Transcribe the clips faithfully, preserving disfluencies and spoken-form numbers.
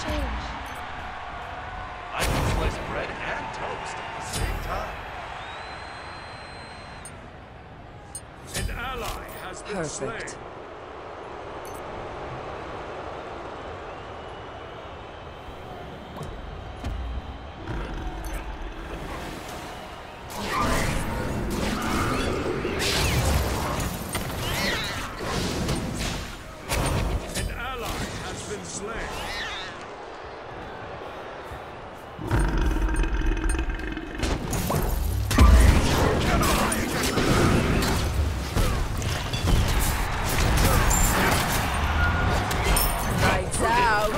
change. I can slice bread and toast at the same time. An ally has been Perfect. slain. An ally has been slain. Lights out.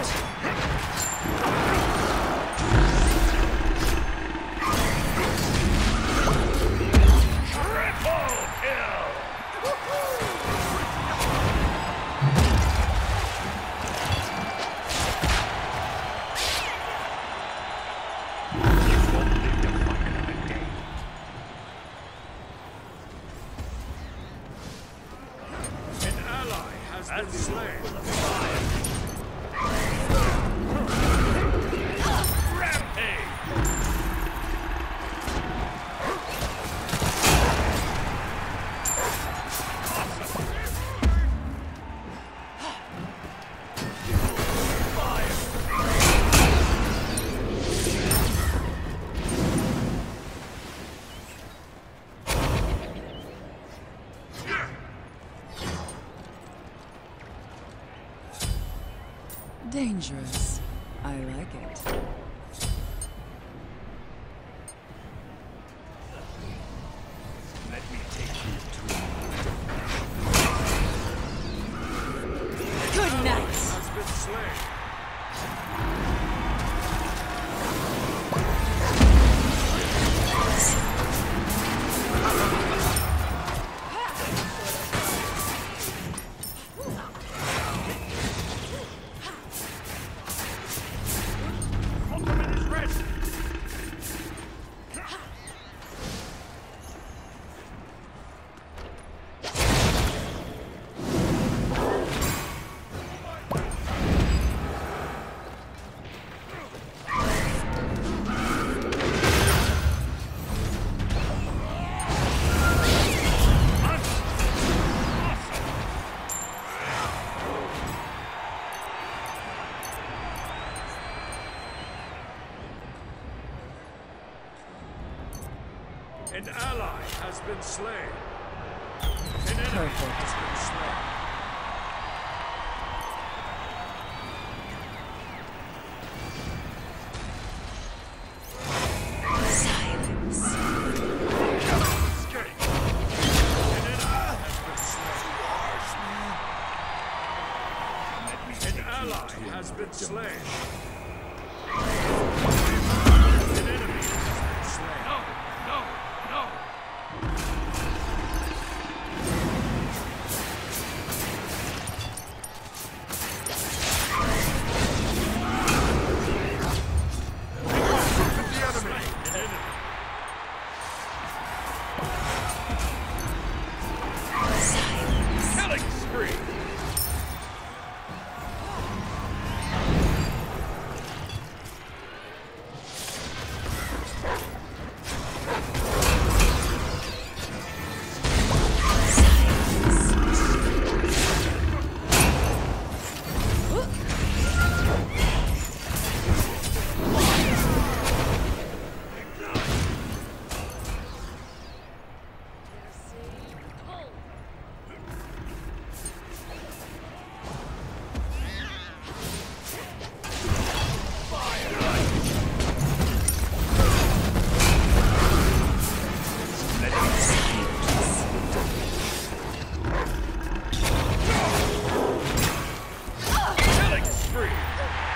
Triple kill! You won't live to fight another day. An ally has been That's slain. Rampage! Dangerous. I like it. Let me take you to Good night. Has been slain. ultimate is ready. An ally has been slain. An enemy Perfect. has been slain. Silence. Skirting. An enemy has been slain. Let me An take you ally to has been the slain. dimension. An enemy has been slain. No, no, no. An enemy. Killing spree. Killing spree.